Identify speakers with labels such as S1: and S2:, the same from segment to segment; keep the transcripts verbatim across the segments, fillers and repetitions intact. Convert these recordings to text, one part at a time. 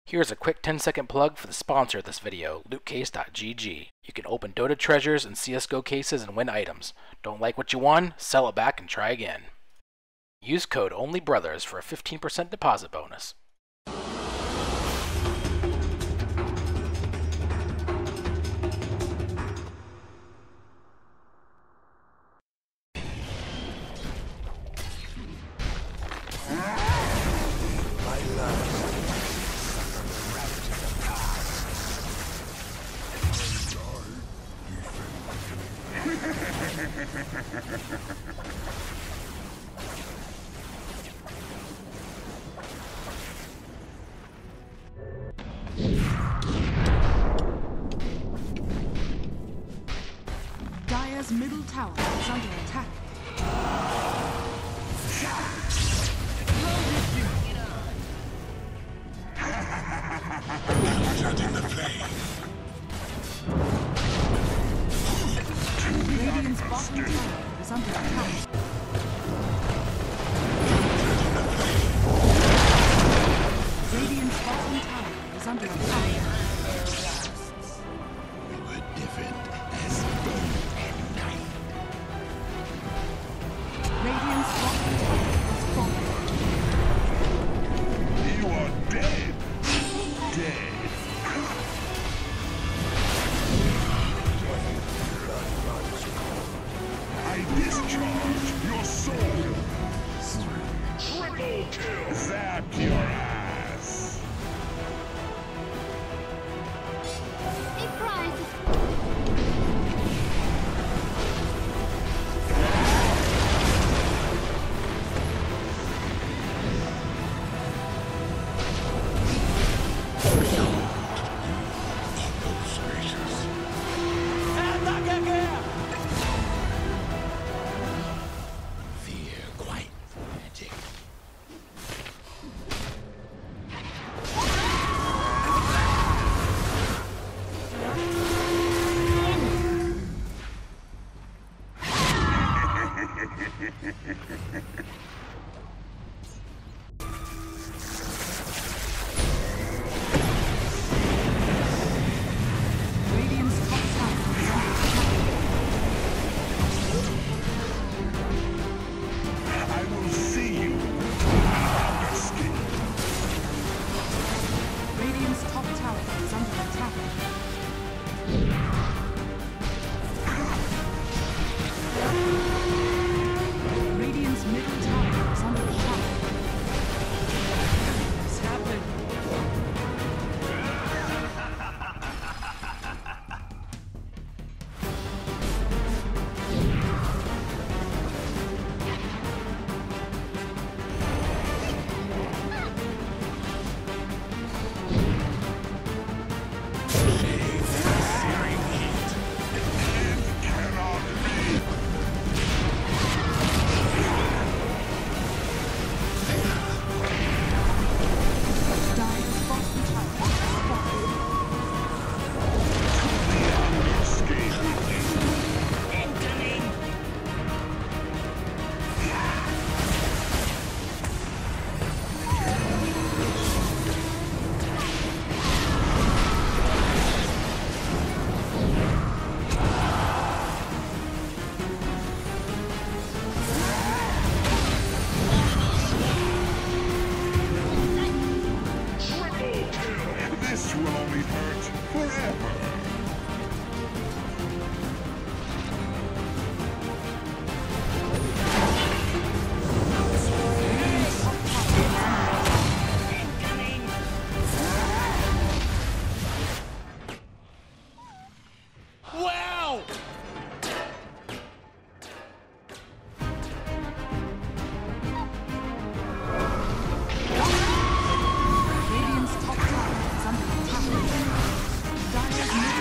S1: Here's a quick ten second plug for the sponsor of this video, loot case dot G G. You can open Dota treasures and C S G O cases and win items. Don't like what you won? Sell it back and try again. Use code ONLYBROTHERS for a fifteen percent deposit bonus.
S2: Dire's middle tower is under attack.
S3: Shutting the flame.
S2: Radiant's bottom tower is under attack. Radiant's bottom tower is under attack.
S3: We were different as day and night.
S2: Radiant's bottom tower has fallen.
S3: You are dead. Dead. I discharge your soul. Triple kill. Zap your ass.
S4: Big prize.
S3: Fear quite magic.
S2: Radiant's top tower is under attack.
S3: I will see you without escape.
S2: Radiant's top tower is under attack. Radiant's middle tower is under attack. What's happened?
S3: Searing heat. It cannot be.
S2: Dire's bottom tower has fallen.
S3: Escape with Incoming. Triple kill. This will only hurt forever.
S2: Radiant's top tower is under attack.
S3: Wow!
S2: Radiant's top tower is under attack. Dire's middle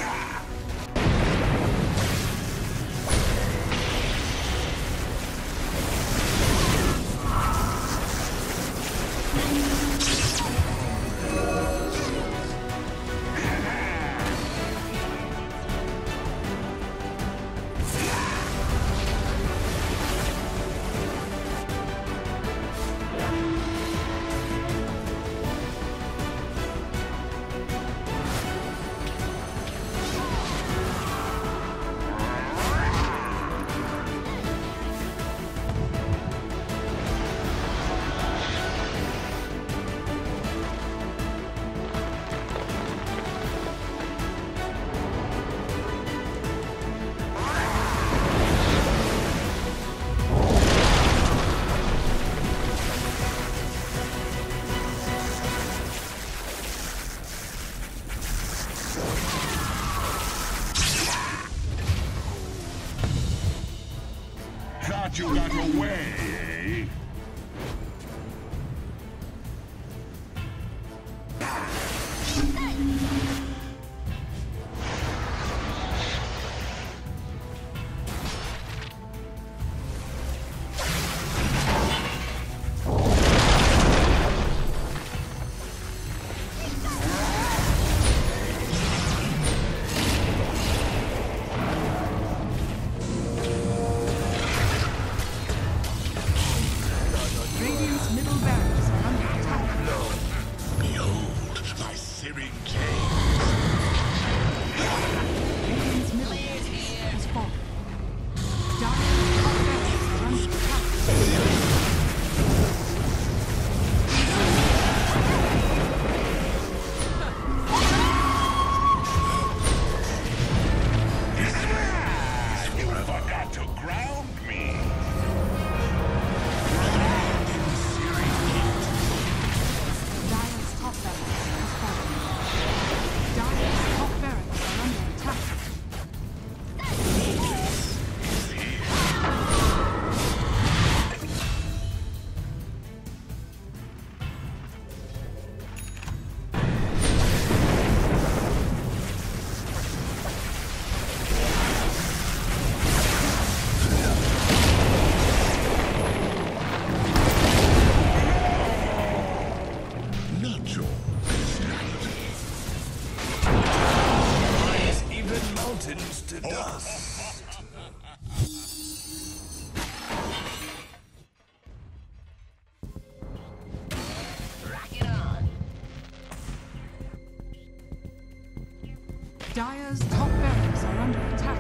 S3: Thought you got away, eh?
S2: Radiant's middle barracks are under attack.
S3: Behold, my searing chains.
S2: Radiant's middle barracks has fallen. Dire's top barracks are under attack.
S3: You forgot to ground me.
S2: Dire's top barracks has fallen. Dire's top barracks are under attack.
S3: Not your bestiality.
S5: Rise even mountains to dust. Rock it on.
S2: Dire's top barracks are under attack.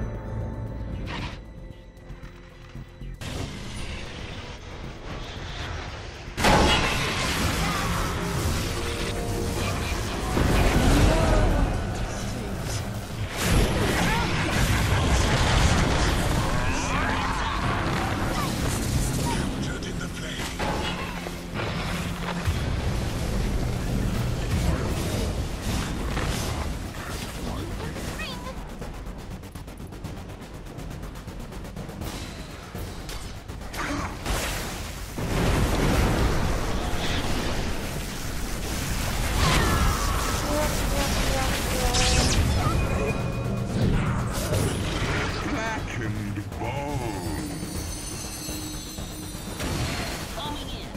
S3: Captured in the flame. Blackened bone.
S4: Coming in.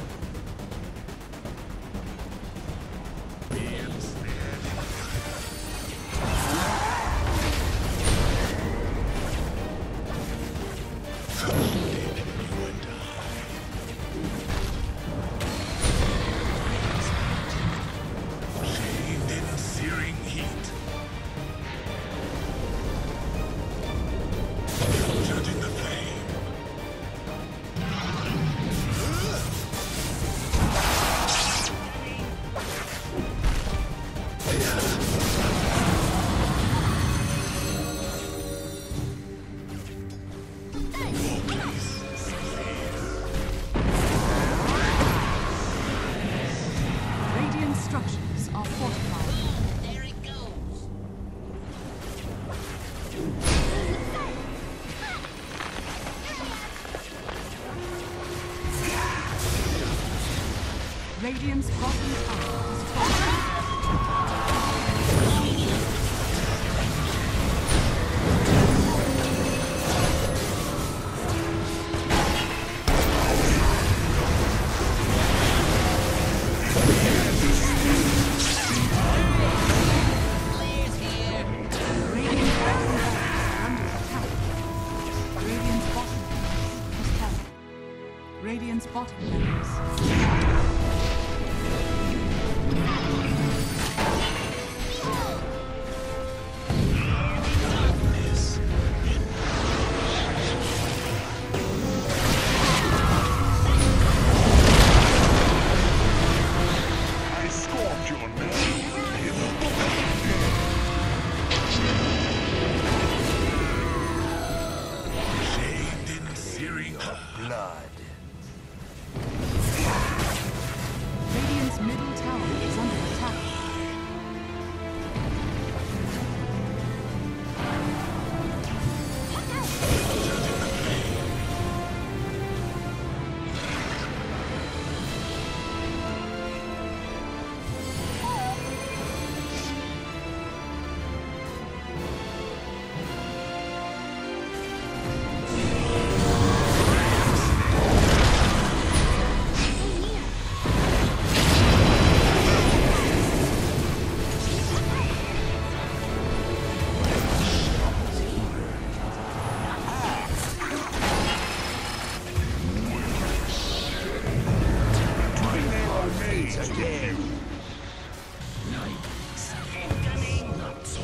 S3: Chained in searing heat. Captured in the flame.
S2: Radiant structures are fortified.
S4: There it goes.
S2: Radiant's bottom tower is falling. Radiant's bottom barracks.
S3: I scorched your name.
S5: Bathed in searing blood.
S2: Radiant's middle tower is under attack.
S3: Again.
S5: Not so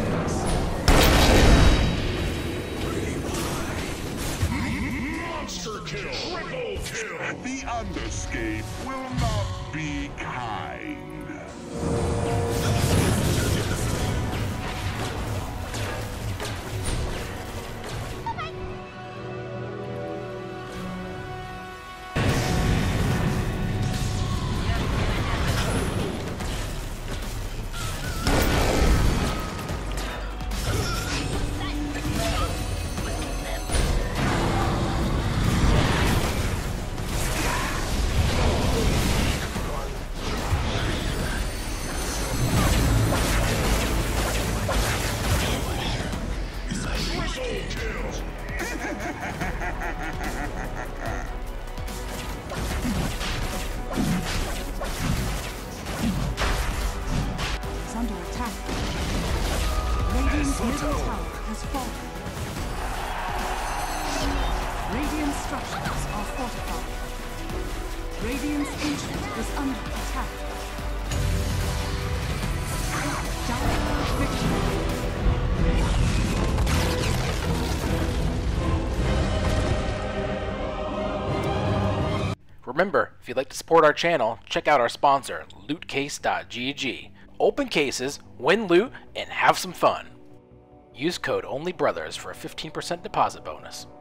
S3: Monster kill. Triple kill. The Underscape will not be kind.
S2: Is under attack. Radiant's middle tower has fallen. Radiant structures are fortified. Radiant's ancient is under attack. Dire victory.
S1: Remember, if you'd like to support our channel, check out our sponsor, loot case dot G G. Open cases, win loot, and have some fun. Use code ONLYBROTHERS for a fifteen percent deposit bonus.